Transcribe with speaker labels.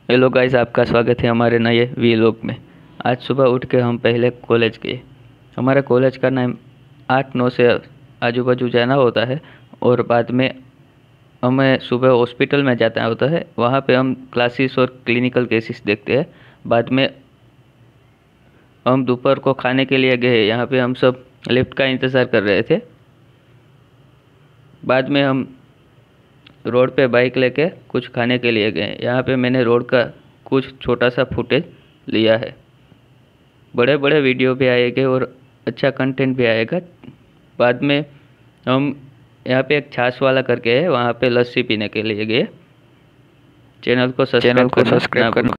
Speaker 1: Hello guys, आपका स्वागत है हमारे नए वीलॉग में। आज सुबह उठ के हम पहले कॉलेज गए। हमारे कॉलेज का नाम 8-9 से आजू बाजू जाना होता है और बाद में हमें सुबह हॉस्पिटल में जाना होता है। वहाँ पे हम क्लासेस और क्लिनिकल केसेस देखते हैं। बाद में हम दोपहर को खाने के लिए गए। यहाँ पे हम सब लिफ्ट का इंतज़ार कर रहे थे। बाद में हम रोड पे बाइक लेके कुछ खाने के लिए गए। यहाँ पे मैंने रोड का कुछ छोटा सा फुटेज लिया है। बड़े बड़े वीडियो भी आएंगे और अच्छा कंटेंट भी आएगा। बाद में हम यहाँ पे एक छाछ वाला करके है, वहाँ पे लस्सी पीने के लिए गए। चैनल को सब्सक्राइब करना ना भूलना।